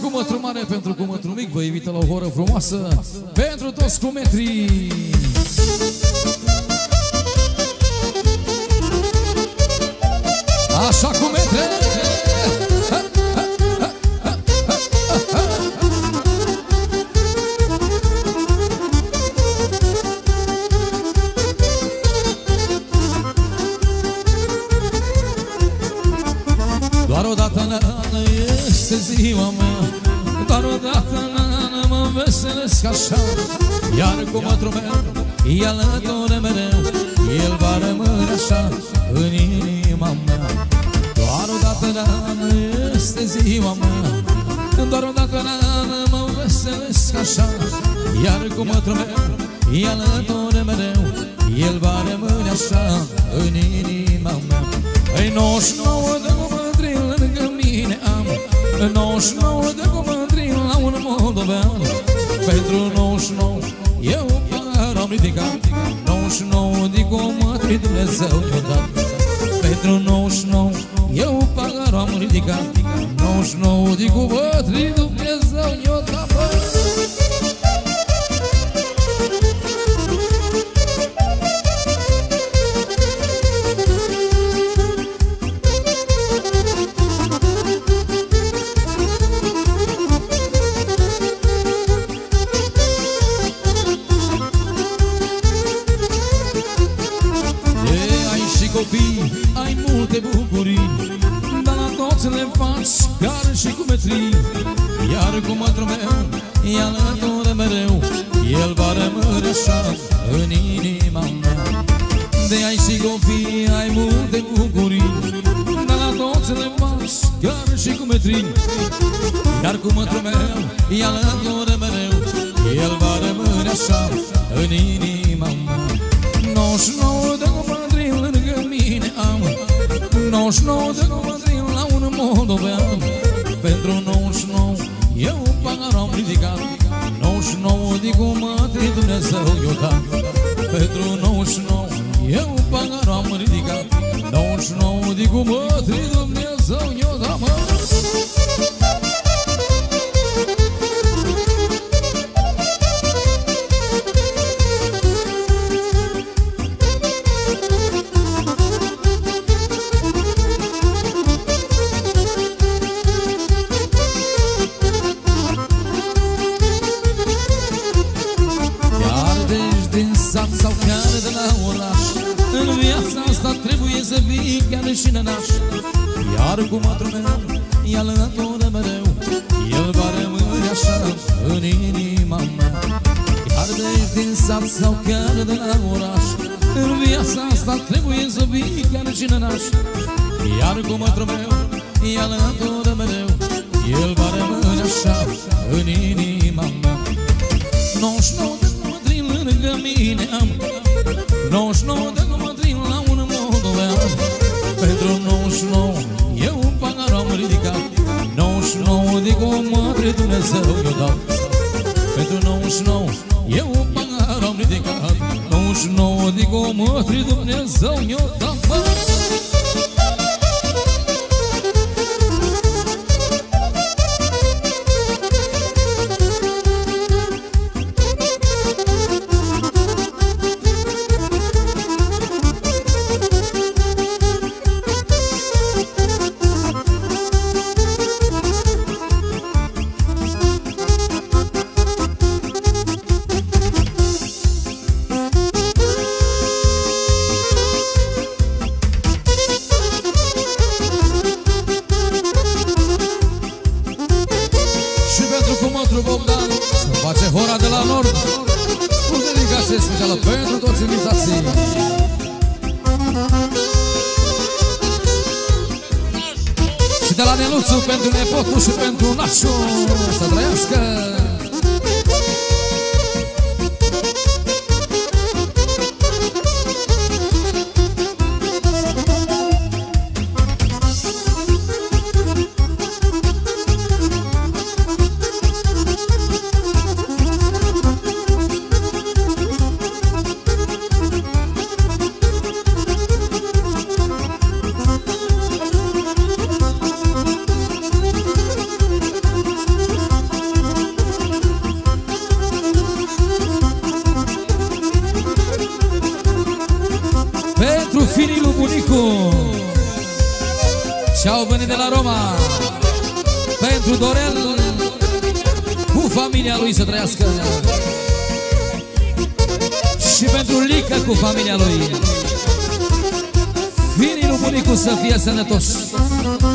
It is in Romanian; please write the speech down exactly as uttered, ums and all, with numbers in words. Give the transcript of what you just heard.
cu mătru mare pentru cu mătru mic. Vă invită la o horă frumoasă pentru toți cu metri. Așa cu metre. Doar odată în an este ziua mea, doar odată în an mă veselesc așa. Iar cu mătru meu e alături mereu, el va rămâne așa în inima mea. Doar odată în an este ziua mea, doar odată în an mă veselesc așa. Iar cu mătru meu e alături mereu, el va rămâne așa în inima mea. Păi nouăzeci și nouă de mândri lângă mine am, nouăzeci și nouă de mândri la un moldovean. Pentru nouăzeci și nouă eu pagar am ridicat, nouăzeci și nouă de mândri Dumnezeu mi-a dat. Pentru nouăzeci și nouă eu pagar am ridicat, nouăzeci și nouă de mândri Dumnezeu mi-a dat. Ai multe bucurii, dar la toți le faci chiar și cu metrii. Iar cu mătru meu e alături mereu, el va rămâne așa în inima mea. De ai și copii, ai multe bucurii, dar la toți le faci chiar și cu metrii. Iar cu mătru meu e alături mereu, el va rămâne așa în inima mea. nouăzeci și nouă de mândri lângă mine am, nouăzeci și nouă de mândri la un moldovean. Pentru nouăzeci și nouă eu pagar am ridicat, nouăzeci și nouă de mândri Dumnezeu i-o dat. Pentru nouăzeci și nouă eu pagar am ridicat, nouăzeci și nouă de mândri Dumnezeu i-o dat. Sau chiar de la oraș, în viața asta trebuie să vii chiar și nănaș. Iar cu mătru meu e alături mereu, el va rămâne așa în inima mea. Iar de aici din sat sau chiar de la oraș, în viața asta trebuie să vii chiar și nănaș. Iar cu mătru meu e alături mereu, el va rămâne așa în inima mea. nouăzeci și nouă de mândri lângă mine am, nouăzeci și nouă de mândri la un moldovean. Pentru nouăzeci și nouă eu pagar am ridicat, nouăzeci și nouă de mândri Dumnezeu i-o dat. Pentru nouăzeci și nouă eu pagar am ridicat, nouăzeci și nouă de mândri Dumnezeu i-o dat. Pentru toți invitații. Și de la Neluțu pentru nepotul și pentru nașul. Să trăiască! Și-au venit de la Roma pentru Dorel, cu familia lui să trăiască, și pentru Lica cu familia lui. Finii lui bunicu să fie sănătoși.